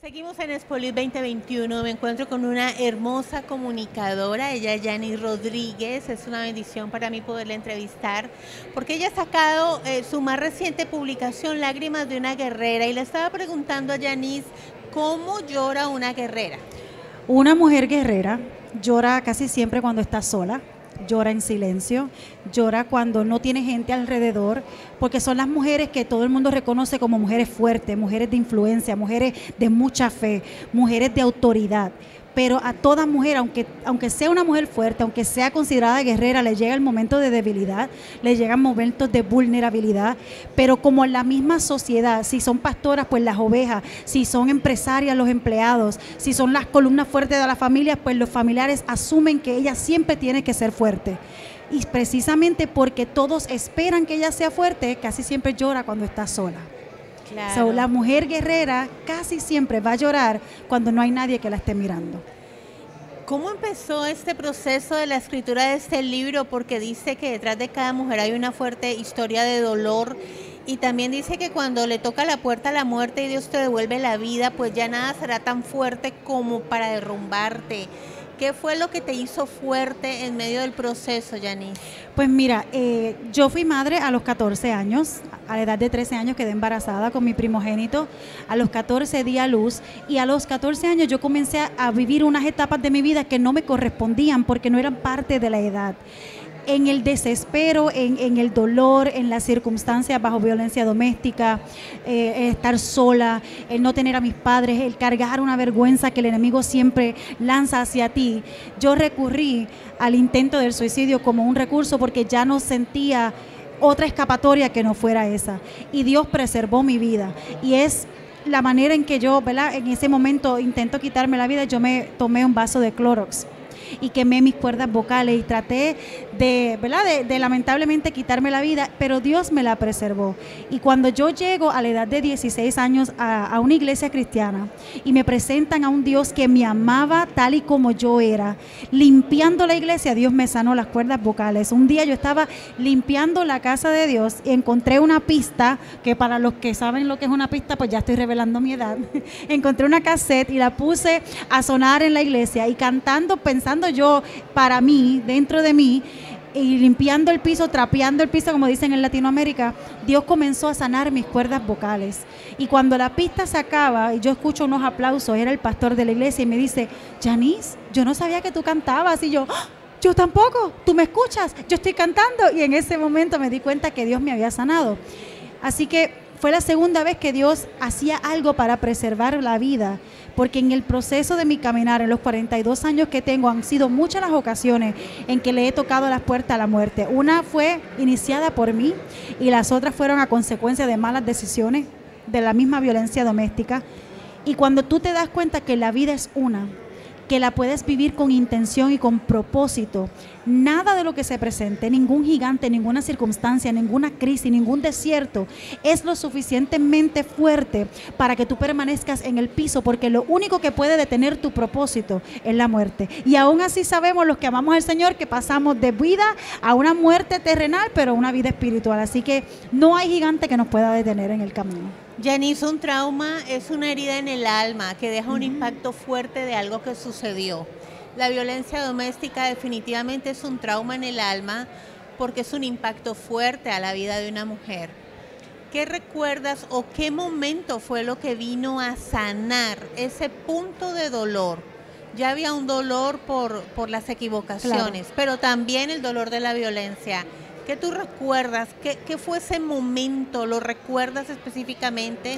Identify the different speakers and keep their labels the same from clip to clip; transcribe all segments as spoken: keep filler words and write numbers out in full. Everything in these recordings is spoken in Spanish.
Speaker 1: Seguimos en Expolit veinte veintiuno, me encuentro con una hermosa comunicadora, ella es Yanis Rodríguez, es una bendición para mí poderla entrevistar, porque ella ha sacado eh, su más reciente publicación, Lágrimas de una guerrera, y le estaba preguntando a Yanis, ¿cómo llora una guerrera?
Speaker 2: Una mujer guerrera llora casi siempre cuando está sola, llora en silencio, llora cuando no tiene gente alrededor, porque son las mujeres que todo el mundo reconoce como mujeres fuertes, mujeres de influencia, mujeres de mucha fe, mujeres de autoridad. Pero a toda mujer, aunque, aunque sea una mujer fuerte, aunque sea considerada guerrera, le llega el momento de debilidad, le llegan momentos de vulnerabilidad, pero como en la misma sociedad, si son pastoras, pues las ovejas, si son empresarias, los empleados, si son las columnas fuertes de la familia, pues los familiares asumen que ella siempre tiene que ser fuerte. Y precisamente porque todos esperan que ella sea fuerte, casi siempre llora cuando está sola.
Speaker 1: Claro.
Speaker 2: So, la mujer guerrera casi siempre va a llorar cuando no hay nadie que la esté mirando.
Speaker 1: ¿Cómo empezó este proceso de la escritura de este libro? Porque dice que detrás de cada mujer hay una fuerte historia de dolor, y también dice que cuando le toca la puerta a la muerte y Dios te devuelve la vida, pues ya nada será tan fuerte como para derrumbarte. ¿Qué fue lo que te hizo fuerte en medio del proceso, Yanis?
Speaker 2: Pues mira, eh, yo fui madre a los catorce años, a la edad de trece años quedé embarazada con mi primogénito, a los catorce di a luz, y a los catorce años yo comencé a, a vivir unas etapas de mi vida que no me correspondían porque no eran parte de la edad. En el desespero, en, en el dolor, en las circunstancias bajo violencia doméstica, eh, estar sola, el no tener a mis padres, el cargar una vergüenza que el enemigo siempre lanza hacia ti, yo recurrí al intento del suicidio como un recurso porque ya no sentía otra escapatoria que no fuera esa. Y Dios preservó mi vida. Y es la manera en que yo, ¿verdad?, en ese momento intento quitarme la vida, yo me tomé un vaso de Clorox y quemé mis cuerdas vocales y traté de, ¿verdad?, de, de lamentablemente quitarme la vida, pero Dios me la preservó. Y cuando yo llego a la edad de dieciséis años a, a una iglesia cristiana y me presentan a un Dios que me amaba tal y como yo era, limpiando la iglesia, Dios me sanó las cuerdas vocales. Un día yo estaba limpiando la casa de Dios y encontré una pista, que para los que saben lo que es una pista, pues ya estoy revelando mi edad. Encontré una cassette y la puse a sonar en la iglesia y cantando, pensando yo para mí, dentro de mí, y limpiando el piso, trapeando el piso, como dicen en Latinoamérica, Dios comenzó a sanar mis cuerdas vocales. Y cuando la pista se acaba y yo escucho unos aplausos, era el pastor de la iglesia y me dice, Yanis, yo no sabía que tú cantabas. Y yo, ¡oh! Yo tampoco, tú me escuchas, yo estoy cantando. Y en ese momento me di cuenta que Dios me había sanado. Así que fue la segunda vez que Dios hacía algo para preservar la vida, porque en el proceso de mi caminar, en los cuarenta y dos años que tengo, han sido muchas las ocasiones en que le he tocado las puertas a la muerte. Una fue iniciada por mí y las otras fueron a consecuencia de malas decisiones, de la misma violencia doméstica. Y cuando tú te das cuenta que la vida es una, que la puedes vivir con intención y con propósito, nada de lo que se presente, ningún gigante, ninguna circunstancia, ninguna crisis, ningún desierto es lo suficientemente fuerte para que tú permanezcas en el piso, porque lo único que puede detener tu propósito es la muerte. Y aún así sabemos los que amamos al Señor que pasamos de vida a una muerte terrenal, pero una vida espiritual. Así que no hay gigante que nos pueda detener en el camino.
Speaker 1: Yanis, un trauma es una herida en el alma que deja un impacto fuerte de algo que sucedió. La violencia doméstica definitivamente es un trauma en el alma porque es un impacto fuerte a la vida de una mujer. ¿Qué recuerdas o qué momento fue lo que vino a sanar ese punto de dolor? Ya había un dolor por, por las equivocaciones, claro, pero también el dolor de la violencia. ¿Qué tú recuerdas? ¿Qué, qué fue ese momento? ¿Lo recuerdas específicamente?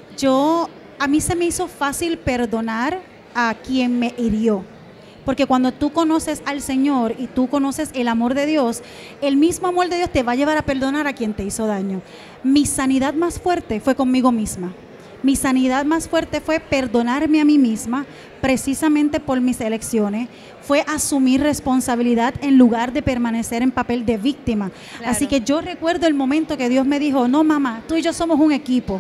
Speaker 2: Yo, a mí se me hizo fácil perdonar a quien me hirió. Porque cuando tú conoces al Señor y tú conoces el amor de Dios, el mismo amor de Dios te va a llevar a perdonar a quien te hizo daño. Mi sanidad más fuerte fue conmigo misma. Mi sanidad más fuerte fue perdonarme a mí misma, precisamente por mis elecciones, fue asumir responsabilidad en lugar de permanecer en papel de víctima. Claro. Así que yo recuerdo el momento que Dios me dijo, no mamá, tú y yo somos un equipo.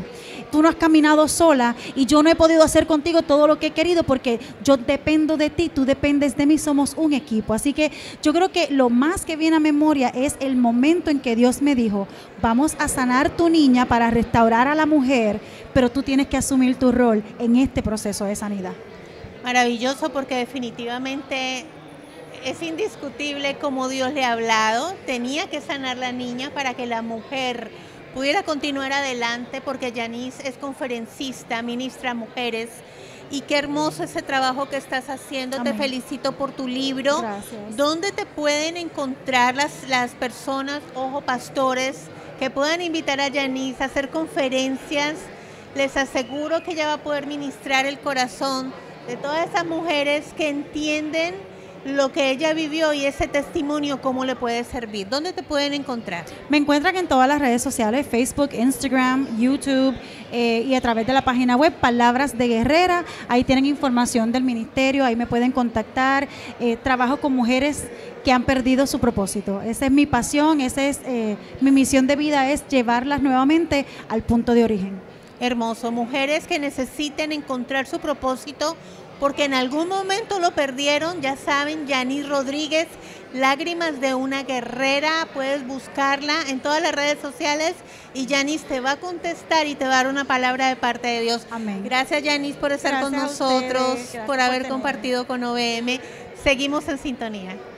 Speaker 2: tú no has caminado sola y yo no he podido hacer contigo todo lo que he querido porque yo dependo de ti, tú dependes de mí, somos un equipo. Así que yo creo que lo más que viene a memoria es el momento en que Dios me dijo, vamos a sanar tu niña para restaurar a la mujer, pero tú tienes que asumir tu rol en este proceso de sanidad.
Speaker 1: Maravilloso, porque definitivamente es indiscutible como Dios le ha hablado. Tenía que sanar la niña para que la mujer pudiera continuar adelante, porque Yanis es conferencista, ministra a mujeres, y qué hermoso ese trabajo que estás haciendo. Amén. Te felicito por tu libro.
Speaker 2: Gracias.
Speaker 1: ¿Dónde te pueden encontrar las, las personas, ojo, pastores, que puedan invitar a Yanis a hacer conferencias? Les aseguro que ella va a poder ministrar el corazón de todas esas mujeres que entienden lo que ella vivió y ese testimonio, cómo le puede servir. ¿Dónde te pueden encontrar?
Speaker 2: Me encuentran en todas las redes sociales, Facebook, Instagram, YouTube, eh, y a través de la página web Palabras de Guerrera. Ahí tienen información del ministerio, ahí me pueden contactar. Eh, trabajo con mujeres que han perdido su propósito. Esa es mi pasión, esa es eh, mi misión de vida, es llevarlas nuevamente al punto de origen.
Speaker 1: Hermoso. Mujeres que necesiten encontrar su propósito porque en algún momento lo perdieron. Ya saben, Yanis Rodríguez, Lágrimas de una Guerrera, puedes buscarla en todas las redes sociales y Yanis te va a contestar y te va a dar una palabra de parte de Dios.
Speaker 2: Amén.
Speaker 1: Gracias, Yanis, por estar
Speaker 2: Gracias
Speaker 1: con nosotros,
Speaker 2: por
Speaker 1: por haber
Speaker 2: tenerme.
Speaker 1: compartido con O V M. Seguimos en sintonía.